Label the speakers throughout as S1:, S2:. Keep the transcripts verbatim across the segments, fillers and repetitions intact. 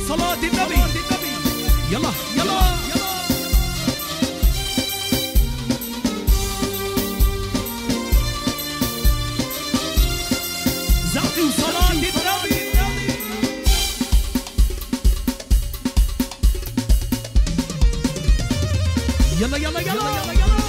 S1: صلاة النبي. يلا يلا زعفي وصلاة النبي. يلا يلا يلا يلا يلا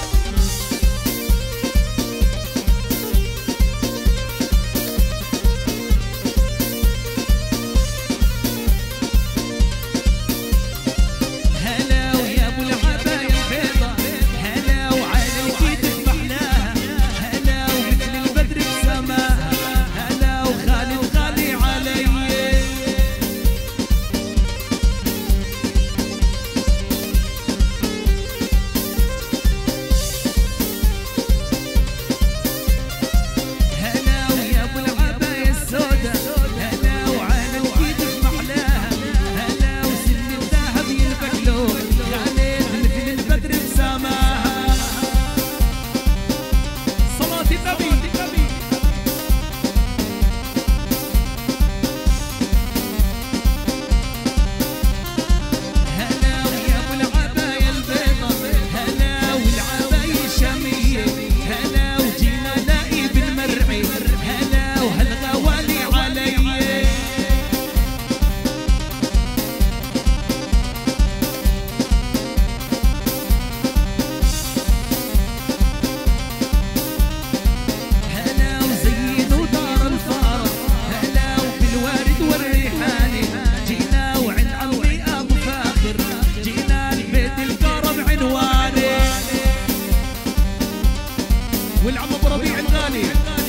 S1: والعم ابو ربيع الغالي.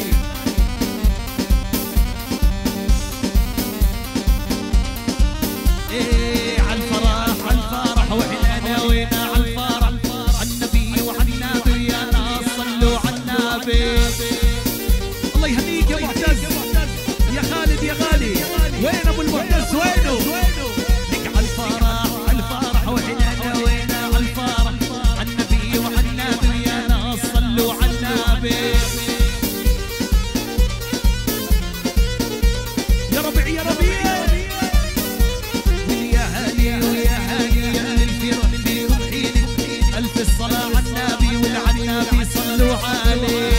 S1: ايه عالفرح عالفرح واحنا ناوينا عالفرح، عالنبي وعالنبي يا ناس صلوا عالنبي. الله يهنيك يا معتز يا خالد يا غالي. وين ابو المعتز وينه؟ لك عالفرح عالفرح واحنا ناوينا عالفرح، عالنبي وعالنبي يا ناس صلوا عالنبي. يا ربيع يا ربيع ويا هاني ويا هاني يا الفرح فيكم حين الف الصلاة عالنبي والعنبي صلوا عليه.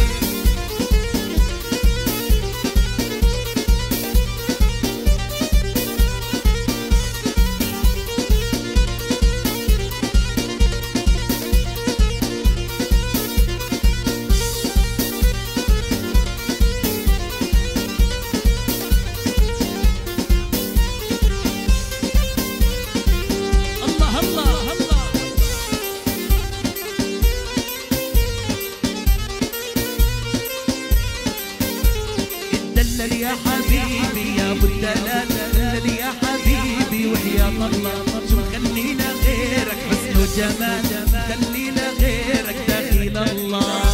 S1: دلل يا حبيبي يا ابو الدلال، دلل يا حبيبي وحياة الله شو خلينا غيرك حسن وجمال، خلينا غيرك دخيل الله.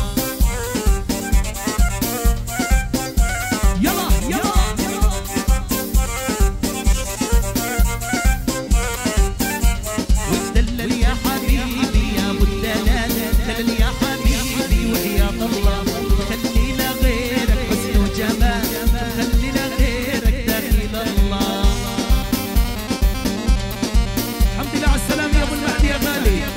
S1: يلا يلا ودلل يا حبيبي يا ابو الدلال، دلل يا حبيبي وحياة الله خلينا غيرك حسن وجمال، خلينا غيرك دخيل الله. الحمد لله على السلامة يا ابو المهدي يا غالي.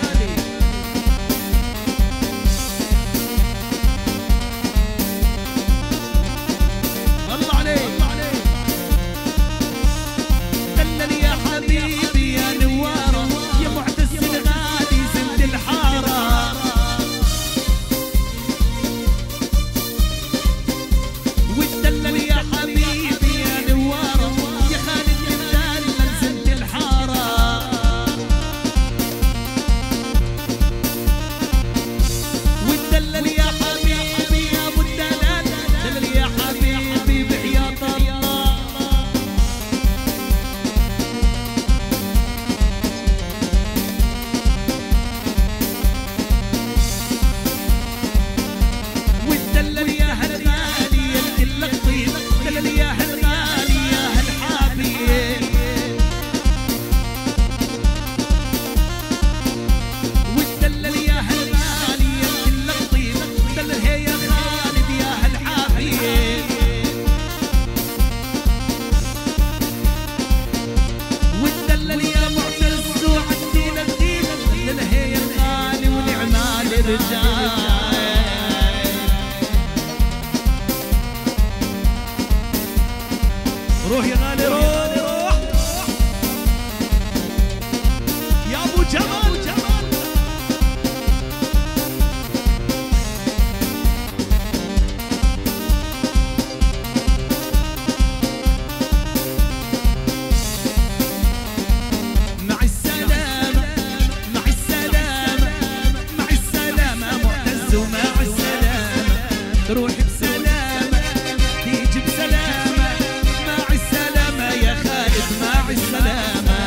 S1: الرجال. روح يا غالي روح يا ابو جمال. مع السلامة مع السلامة مع السلامة معتز ومع السلامة روح بسلامة تيجي بسلامة مع السلامة يا خالد مع السلامة.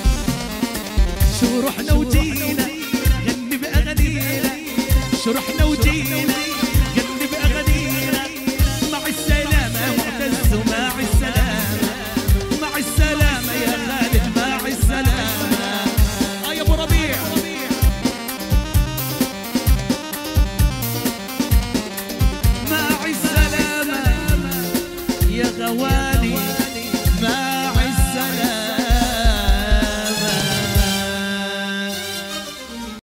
S1: شو رحنا وجينا غني بأغانينا شو رحنا